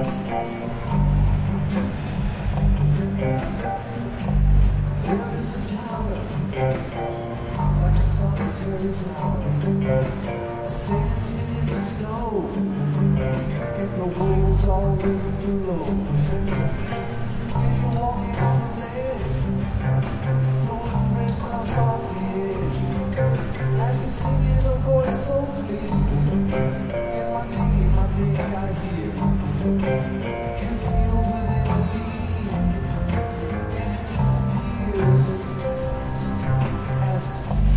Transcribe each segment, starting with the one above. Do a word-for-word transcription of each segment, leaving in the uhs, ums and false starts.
There is a tower, like a solitary flower, standing in the snow, and the wolves all waiting below. And you're walking on the ledge, throwing red cross off the edge, as you sing in a voice so clear, and my name I think I hear, concealed within the beam, and it disappears as steam.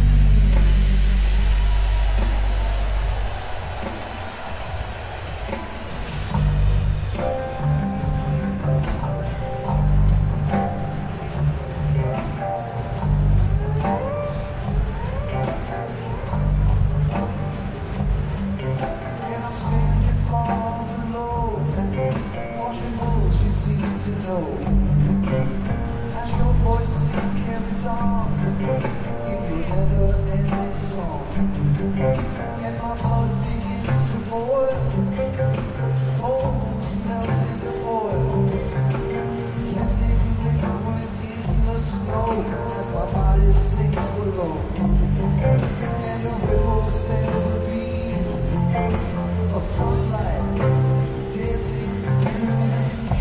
And I'm standing far below, watching wolves you seem to know, as your voice still carries on in your never-ending song, and my blood begins to boil, bones melt into oil, guessing liquid in the snow as my body sinks below, and the river sends a beam of sunlight dancing through the steam.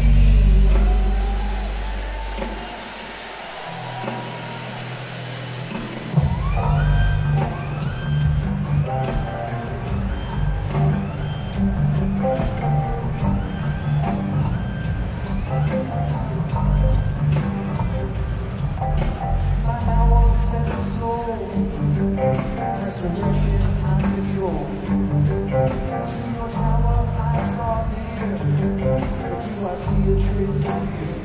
My now unfettered soul has direction and control. To your tower I draw near, but do I see a trace of fear?